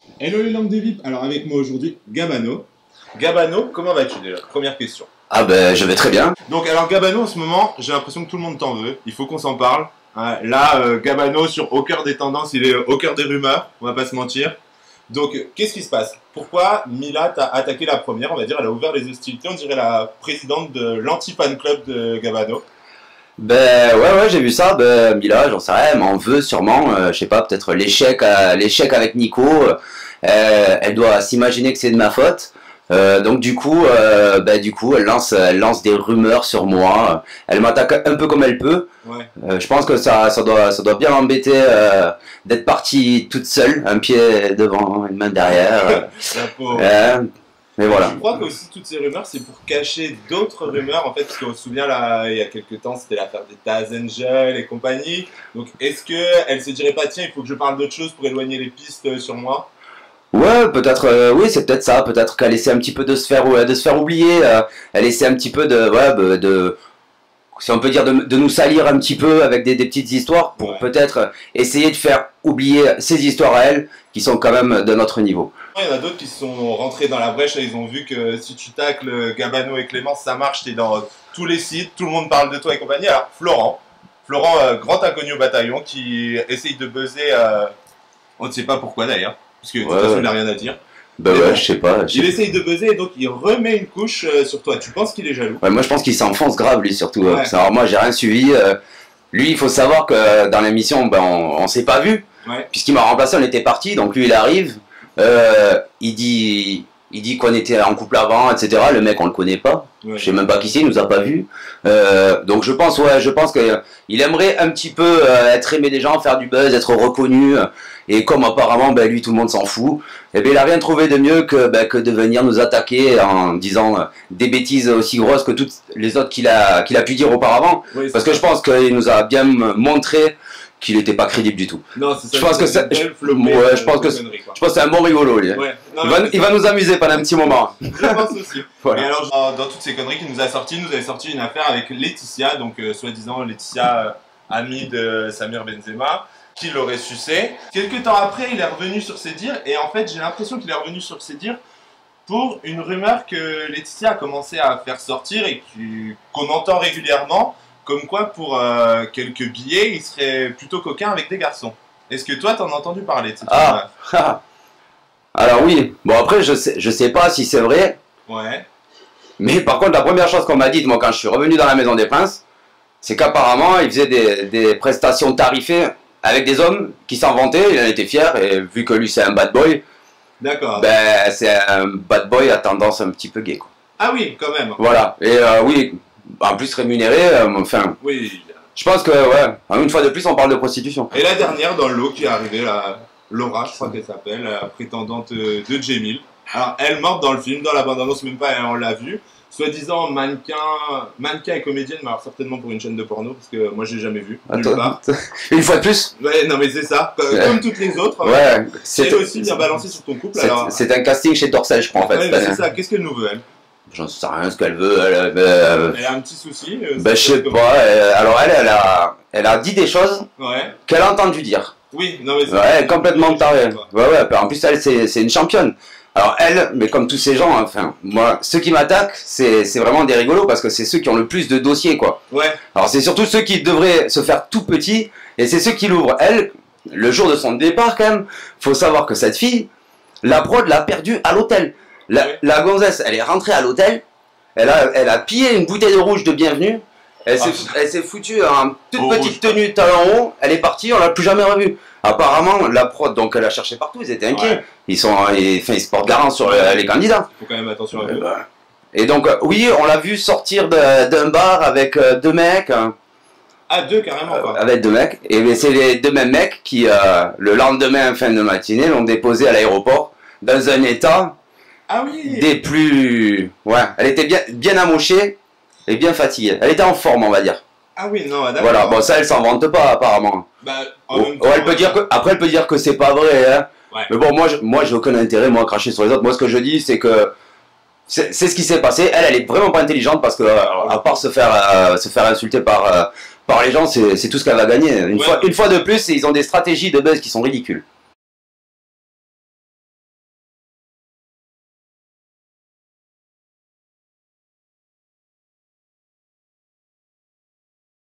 Hello les langues des VIP, alors avec moi aujourd'hui, Gabano. Gabano, comment vas-tu déjà? Première question. Ah ben je vais très bien. Donc alors Gabano en ce moment, j'ai l'impression que tout le monde t'en veut, il faut qu'on s'en parle. Là, Gabano au cœur des tendances, il est au cœur des rumeurs, on va pas se mentir. Donc qu'est-ce qui se passe? Pourquoi Mila t'a attaqué la première, on va dire, elle a ouvert les hostilités, on dirait la présidente de l'anti-fan club de Gabano. Ben ouais j'ai vu ça. Ben Mila, j'en sais rien, elle m'en veut sûrement. Je sais pas, peut-être l'échec avec Nico. Elle doit s'imaginer que c'est de ma faute. Donc du coup, elle lance des rumeurs sur moi. Elle m'attaque un peu comme elle peut. Ouais. Je pense que ça doit bien l'embêter d'être partie toute seule, un pied devant, une main derrière. La pauvre. Mais voilà. Je crois que aussi toutes ces rumeurs, c'est pour cacher d'autres rumeurs, en fait, parce qu'on se souvient, là, il y a quelques temps, c'était l'affaire des Taz Angel et compagnie. Donc, est-ce qu'elle se dirait pas, tiens, il faut que je parle d'autre chose pour éloigner les pistes sur moi? Ouais, peut-être, oui, c'est peut-être ça. Peut-être qu'elle essaie un petit peu de se faire oublier. Elle essaie un petit peu si on peut dire, de nous salir un petit peu avec des petites histoires pour Ouais. peut-être essayer de faire oublier ces histoires à elle qui sont quand même de notre niveau. Il y en a d'autres qui sont rentrés dans la brèche, là, ils ont vu que si tu tacles Gabano et Clémence, ça marche, t'es dans tous les sites, tout le monde parle de toi et compagnie. Alors, Florent, grand inconnu au bataillon, qui essaye de buzzer, on ne sait pas pourquoi d'ailleurs, parce que de toute façon, il n'a rien à dire. Bah Mais ouais, bon, je sais pas. il essaye de buzzer et donc il remet une couche sur toi. Tu penses qu'il est jaloux? Ouais, moi je pense qu'il s'enfonce grave lui surtout. Ouais. Parce que, alors moi j'ai rien suivi. Lui il faut savoir que dans l'émission ben, on s'est pas vu. Ouais. Puisqu'il m'a remplacé, on était parti. Donc lui il arrive. Il dit qu'on était en couple avant, etc. Le mec on le connaît pas. Ouais. Je sais même pas qui c'est, il nous a pas vu. Donc je pense qu'il aimerait un petit peu être aimé des gens, faire du buzz, être reconnu. Et comme apparemment ben, lui tout le monde s'en fout, et ben, il a rien trouvé de mieux que de venir nous attaquer en disant des bêtises aussi grosses que toutes les autres qu'il a pu dire auparavant. Oui, Parce que je pense qu'il nous a bien montré qu'il n'était pas crédible du tout. Non, c'est ça. Je pense que c'est je pense que c'est un bon rigolo lui. Ouais. Non, Il va nous amuser pendant un petit moment. Je pense aussi. Voilà. Et alors, dans toutes ces conneries qu'il nous a sorti, il nous avait sorti une affaire avec Laetitia, donc soi-disant Laetitia, amie de Samir Benzema, qui l'aurait sucé. Quelques temps après, il est revenu sur ses dires, et en fait, j'ai l'impression qu'il est revenu sur ses dires pour une rumeur que Laetitia a commencé à faire sortir et qu'on entend régulièrement, comme quoi pour quelques billets, il serait plutôt coquin avec des garçons. Est-ce que toi, t'en as entendu parler de cette rumeur? Alors oui, bon après je sais pas si c'est vrai, Ouais. mais par contre la première chose qu'on m'a dit moi quand je suis revenu dans la Maison des Princes, c'est qu'apparemment il faisait des prestations tarifées avec des hommes qui s'en vantaient, il en était fier, et vu que lui c'est un bad boy, D'accord. ben c'est un bad boy à tendance un petit peu gay quoi. Ah oui, quand même. Voilà, et oui, en plus rémunéré, enfin, Oui. je pense que ouais, une fois de plus on parle de prostitution. Et la dernière dans le lot qui est arrivée, là, Laura, je crois qu'elle s'appelle, la prétendante de Jamil. Alors, elle morte dans le film, dans la bande-annonce, même pas, on l'a vu. Soi-disant mannequin et comédienne, mais alors certainement pour une chaîne de porno, parce que moi j'ai jamais vu, nulle part. Une fois de plus. Ouais, non mais c'est ça, comme toutes les autres. Ouais, C'est aussi bien balancé sur ton couple. Alors, c'est un casting chez Dorsel, je crois en fait. ouais, mais c'est ça, qu'est-ce qu'elle nous veut, elle? J'en sais rien ce qu'elle veut. Elle a un petit souci. Ben, je sais pas. Alors elle a dit des choses Ouais. qu'elle a entendu dire. Oui, non mais c'est Ouais, complètement tarée. Ouais. En plus elle c'est une championne. Alors elle, mais comme tous ces gens, enfin, moi, ceux qui m'attaquent, c'est vraiment des rigolos parce que c'est ceux qui ont le plus de dossiers, quoi. Ouais. Alors c'est surtout ceux qui devraient se faire tout petits et c'est ceux qui l'ouvrent. Elle, le jour de son départ, quand même, faut savoir que cette fille, la prod l'a perdue à l'hôtel. La gonzesse, elle est rentrée à l'hôtel, elle a pillé une bouteille de rouge de bienvenue, elle s'est foutue en toute petite tenue talon haut, elle est partie, on l'a plus jamais revue. Apparemment, la prod, donc elle a cherché partout, ils étaient inquiets. Ouais. Ils se portent garant sur les candidats. Faut quand même attention à eux. Et donc, oui, on l'a vu sortir d'un bar avec deux mecs. Ah, deux carrément quoi. Avec deux mecs. Et c'est les deux mêmes mecs qui, le lendemain, en fin de matinée, l'ont déposé à l'aéroport dans un état Ah oui. des plus... Ouais, elle était bien amochée et bien fatiguée. Elle était en forme, on va dire. Ah oui, non, d'accord. Voilà, bon ça elle s'en vante pas apparemment. Bah, en même temps, Elle peut dire que, après elle peut dire que c'est pas vrai, hein. Ouais. Mais bon, moi j'ai aucun intérêt moi à cracher sur les autres. Moi ce que je dis c'est que c'est ce qui s'est passé. Elle est vraiment pas intelligente parce que à part se faire insulter par les gens, c'est tout ce qu'elle va gagner. Une fois de plus, ils ont des stratégies de buzz qui sont ridicules.